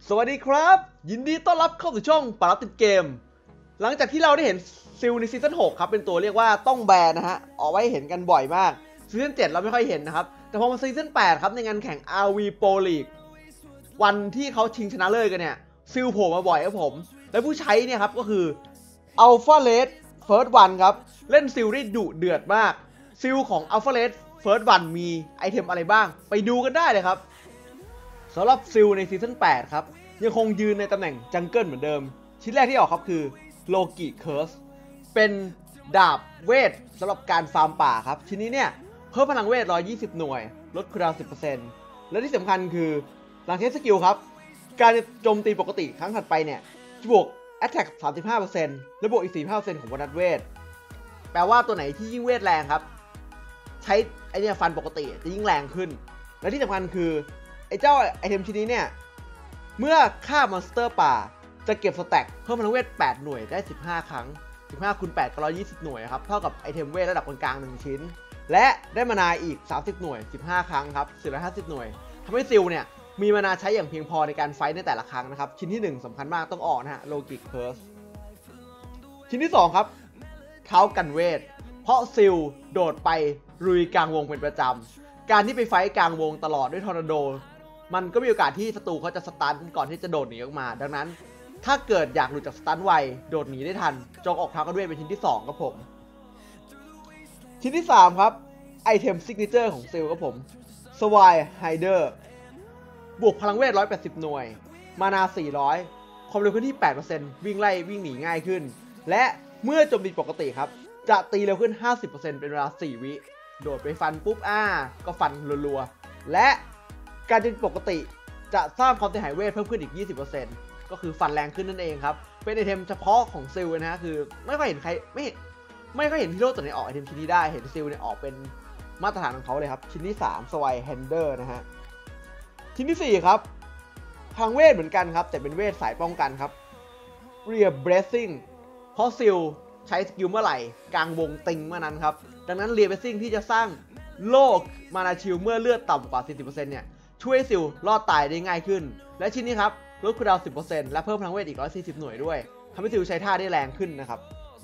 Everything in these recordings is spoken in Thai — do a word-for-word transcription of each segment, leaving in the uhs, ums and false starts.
สวัสดีครับยินดีต้อนรับเข้าสู่ช่องปาราติดเกมหลังจากที่เราได้เห็นซิลในซีซั่นหกครับเป็นตัวเรียกว่าต้องแบนนะฮะออกไว้เห็นกันบ่อยมากซีซั่นเจ็ดเราไม่ค่อยเห็นนะครับแต่พอมาซีซั่นแปดครับในงานแข่ง อาร์ วี Pro League วันที่เขาชิงชนะเลิศกันเนี่ยซิลโผล่มาบ่อยครับผมและผู้ใช้เนี่ยครับก็คือ Alpha Red First One ครับเล่นซิลได้ดุเดือดมากซิลของ Alpha Red First One มีไอเทมอะไรบ้างไปดูกันได้เลยครับสำหรับซิลในซีซั่นแปดครับยังคงยืนในตำแหน่งจังเกิลเหมือนเดิมชิ้นแรกที่ออกครับคือโลกิเคิร์สเป็นดาบเวทสำหรับการฟาร์มป่าครับชิ้นนี้เนี่ยเพิ่มพลังเวทหนึ่งร้อยยี่สิบหน่วยลดคูลดาวน์ สิบเปอร์เซ็นต์ และที่สำคัญคือหลังใช้สกิลครับการโจมตีปกติครั้งถัดไปเนี่ยจะบวก Attack สามสิบห้าเปอร์เซ็นต์ และบวกอีก สี่สิบห้าเปอร์เซ็นต์ ของโบนัสเวทแปลว่าตัวไหนที่ยิ่งเวทแรงครับใช้ไอเนี่ยฟันปกติจะยิ่งแรงขึ้นและที่สำคัญคือไอเจ้าไอเทมชิ้นนี้เนี่ยเมื่อฆ่ามอนสเตอร์ป่าจะเก็บสแต็กเพิ่มพลังเวทแปดหน่วยได้สิบห้าครั้งสิบห้าคูณแปดก็หนึ่งร้อยยี่สิบหน่วยครับเท่ากับไอเทมเวทระดับกลางๆหนึ่งชิ้นและได้มานาอีกสามสิบหน่วยสิบห้าครั้งครับสี่ร้อยห้าสิบหน่วยทำให้ซิลเนี่ยมีมานาใช้อย่างเพียงพอในการไฟท์ในแต่ละครั้งนะครับชิ้นที่หนึ่งสำคัญมากต้องออกนะฮะโลกิเคิร์สชิ้นที่สองครับเท้ากันเวทเพราะซิลโดดไปลุยกลางวงเป็นประจำการที่ไปไฟท์กลางวงตลอดด้วยทอร์นาโดมันก็มีโอกาสที่ศัตรูเขาจะสตันก่อนที่จะโดดหนีออกมาดังนั้นถ้าเกิดอยากหลุดจากสตันไวโดดหนีได้ทันจงออกเท้ากันเวทเป็นชิ้นที่สองครับผมชิ้นที่สามครับไอเทมซิกเนเจอร์ของซิลครับผมสวายไฮเดอร์บวกพลังเวทหนึ่งร้อยแปดสิบหน่วยมานาสี่ร้อยความเร็วเคลื่อนที่ แปดเปอร์เซ็นต์ วิ่งไล่วิ่งหนีง่ายขึ้นและเมื่อโจมตีปกติครับจะตีเร็วขึ้น ห้าสิบเปอร์เซ็นต์ เป็นเวลาสี่วิโดดไปฟันปุ๊บอ่าก็ฟันรัวๆและการโจมตีปกติจะสร้างความเสียหายเวทเพิ่มขึ้นอีก ยี่สิบเปอร์เซ็นต์ ก็คือฟันแรงขึ้นนั่นเองครับเป็นไอเทมเฉพาะของซิลนะฮะคือไม่ค่อยเห็นใครไม่ไม่ค่อยเห็นฮีโร่ตัวไหนออกไอเทมชิ้นนี้ได้เห็นซิลเนี่ยออกเป็นมาตรฐานของเขาเลยครับชิ้นที่สามสวายแฮนเดอร์นะฮะชิ้นที่สี่ครับพลังเวทเหมือนกันครับแต่เป็นเวทสายป้องกันครับเรียบเบรสซิ่งเพราะซิลใช้สกิลเมื่อไหร่กลางวงติงเมื่อนั้นครับดังนั้นเรียบเบรสซิ่งที่จะสร้างโลกมานาชิลเมื่อเลือดต่ำกว่า สี่สิบเปอร์เซ็นต์ เนี่ยช่วยซิลรอดตายได้ง่ายขึ้นและชิ้นนี้ครับลดคูลดาวน์ สิบเปอร์เซ็นต์ และเพิ่มพลังเวทอีกหนึ่งร้อยสี่สิบหน่วยด้วยทำให้ซิลใช้ท่าได้แรงขึ้นนะครับ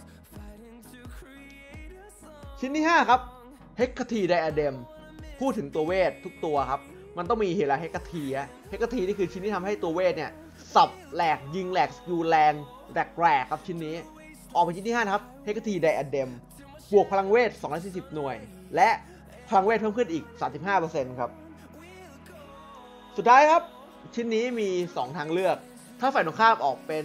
ชิ้นที่ห้าครับเฮกทีไดอะเดมพูดถึงตัวเวททุกตัวครับมันต้องมีเฮลาเฮกทีอะเฮกทีนี่คือชิ้นที่ทำให้ตัวเวทเนี่ยสับแหลกยิงแหลกสกิลแรงแหลกแหลกครับชิ้นนี้ออกไปชิ้นที่ห้านะครับเฮกทีไดอะเดมบวกพลังเวทสองร้อยสี่สิบหน่วยและพลังเวทเพิ่มขึ้นอีก สามสิบห้าเปอร์เซ็นต์ ครับสุดท้ายครับชิ้นนี้มีสองทางเลือกถ้าฝ่ายตรงข้ามออกเป็น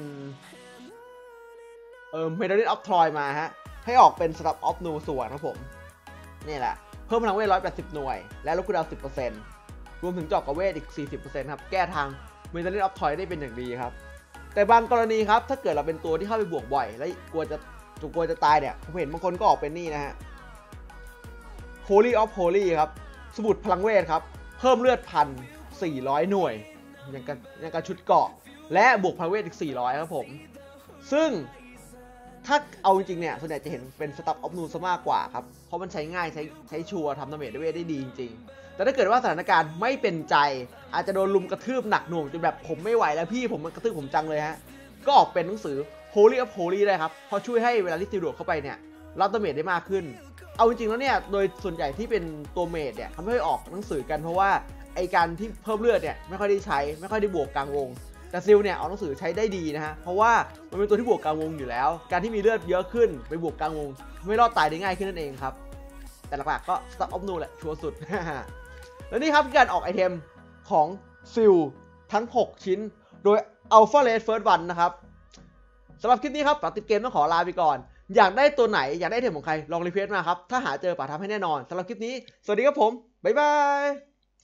เอ่อ Medallion of Troy มาฮะให้ออกเป็น Staff of New ส่วนครับผมนี่แหละเพิ่มพลังเวทหนึ่งร้อยแปดสิบหน่วยและลดคูลดาวน์ สิบเปอร์เซ็นต์ รวมถึงเจาะกับเวทอีก สี่สิบเปอร์เซ็นต์ ครับแก้ทาง Medallion of Troy ได้เป็นอย่างดีครับแต่บางกรณีครับถ้าเกิดเราเป็นตัวที่เข้าไปบวกบ่อยและกลัวจะกลัวจะตายเนี่ยผมเห็นบางคนก็ออกเป็นนี่นะฮะ Holy of Holy ครับสมุดพลังเวทครับเพิ่มเลือดพันสี่ร้อยหน่วยอย่างกับอย่างกับชุดเกราะและบวกพลังเวทอีกสี่ร้อยครับผมซึ่งถ้าเอาจริงๆเนี่ยส่วนใหญ่จะเห็นเป็นสตัฟออฟนูซะมากกว่าครับเพราะมันใช้ง่ายใช้ใช้ชัวร์ทำดาเมจด้วยเวทได้ดีจริงๆแต่ถ้าเกิดว่าสถานการณ์ไม่เป็นใจอาจจะโดนลุมกระทืบหนักหน่วงจนแบบผมไม่ไหวแล้วพี่ผมมันกระทืบผมจังเลยฮะก็ออกเป็นหนังสือ Holy of Holy ได้ครับเพราะช่วยให้เวลาที่ซิลโดดเข้าไปเนี่ยรับดาเมจได้มากขึ้นเอาจริงๆแล้วเนี่ยโดยส่วนใหญ่ที่เป็นตัวเมจเนี่ยเขาไม่ค่อยออกหนังสือกันเพราะว่าไอการที่เพิ่มเลือดเนี่ยไม่ค่อยได้ใช้ไม่ค่อยได้บวกกลางวงแต่ซิลเนี่ยเอาหนังสือใช้ได้ดีนะฮะเพราะว่ามันเป็นตัวที่บวกกลางวงอยู่แล้วการที่มีเลือดเยอะขึ้นไปบวกกลางวงไม่รอดตายได้ง่ายขึ้นนั่นเองครับแต่หลักๆก็ Staff of Nu แหละชัวร์สุด แล้วนี่ครับการออกไอเทมของซิลทั้งหกชิ้นโดย Alpha Red First One นะครับสำหรับคลิปนี้ครับปาติดเกมต้องขอลาไปก่อนอยากได้ตัวไหนอยากได้ไอเทมของใครลองรีเควสต์มาครับถ้าหาเจอป่าทำให้แน่นอนสำหรับคลิปนี้สวัสดีครับผมบ๊ายบาย